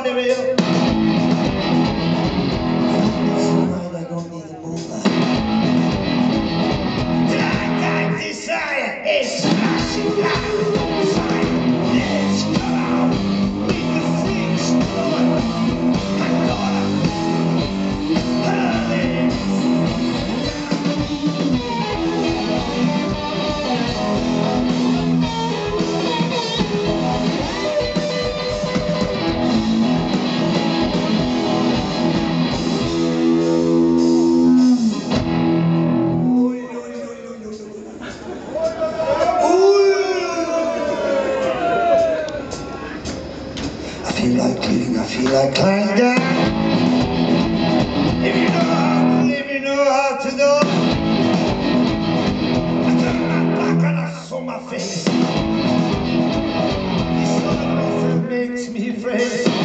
the rail. I don't need a moonlight. That desire is flashing like fire. Let's go out with the things Lord. I'm gonna hurl it. I feel like climbing down. If you know how to live, you know how to do. I turn my back and I saw my face. This other person makes me afraid.